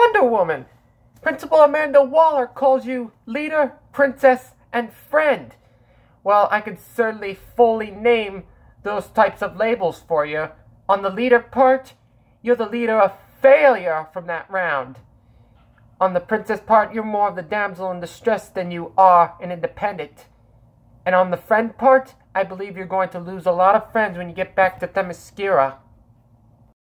Wonder Woman. Principal Amanda Waller calls you leader, princess, and friend. Well, I could certainly fully name those types of labels for you. On the leader part, you're the leader of failure from that round. On the princess part, you're more of the damsel in distress than you are an independent. And on the friend part, I believe you're going to lose a lot of friends when you get back to Themyscira.